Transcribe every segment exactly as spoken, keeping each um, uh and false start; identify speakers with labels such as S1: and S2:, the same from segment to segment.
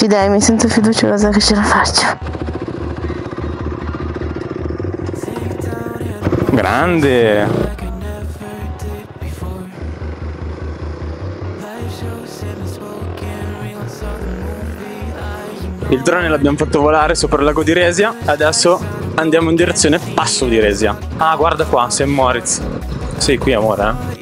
S1: Sì dai, mi sento fiduciosa che ce la faccio.
S2: Grande. Il drone l'abbiamo fatto volare sopra il lago di Resia. Adesso andiamo in direzione Passo di Resia. Ah, guarda qua, Saint Moritz. Sei qui, amore, eh?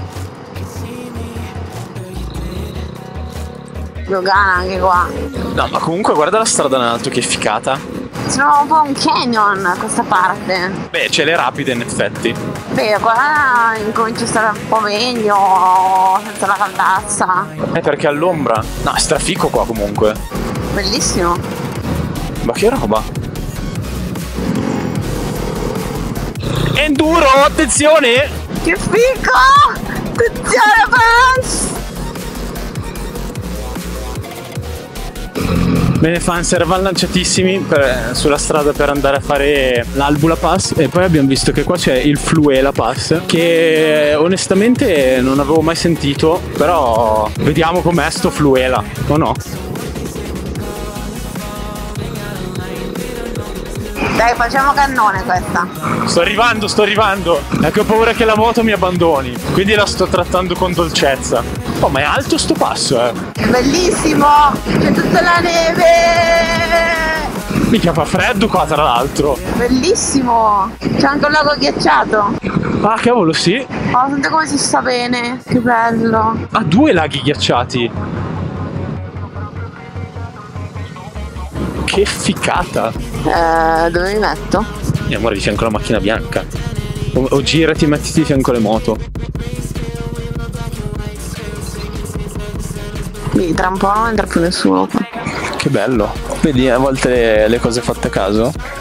S1: Lugana anche qua.
S2: No, ma comunque guarda la strada in alto, che figata.
S1: Sembra un po' un canyon questa parte.
S2: Beh, c'è le rapide in effetti.
S1: Beh, qua incomincia a stare un po' meglio, senza la caldazza.
S2: È perché all'ombra. No, è strafico qua comunque.
S1: Bellissimo.
S2: Ma che roba. Enduro, attenzione!
S1: Che figo! Attenzione, fans!
S2: Bene fans, eravamo lanciatissimi per, sulla strada per andare a fare l'Albula Pass e poi abbiamo visto che qua c'è il Fluela Pass che onestamente non avevo mai sentito, però vediamo com'è sto Fluela, o no?
S1: Dai, facciamo cannone questa.
S2: Sto arrivando, sto arrivando. È che ho paura che la moto mi abbandoni, quindi la sto trattando con dolcezza. Oh, ma è alto sto passo, eh.
S1: È bellissimo! C'è tutta la neve!
S2: Mica fa freddo qua, tra l'altro.
S1: Bellissimo! C'è anche un lago ghiacciato.
S2: Ah, cavolo, sì.
S1: Oh, senti come si sta bene. Che bello.
S2: Ha due laghi ghiacciati. Che ficata.
S1: Eh, dove mi metto?
S2: E amore, di fianco alla macchina bianca. O, o girati e mettiti di fianco alle moto.
S1: Quindi tra un po' non entra più nessuno qua.
S2: Che bello. Vedi a volte le, le cose fatte a caso.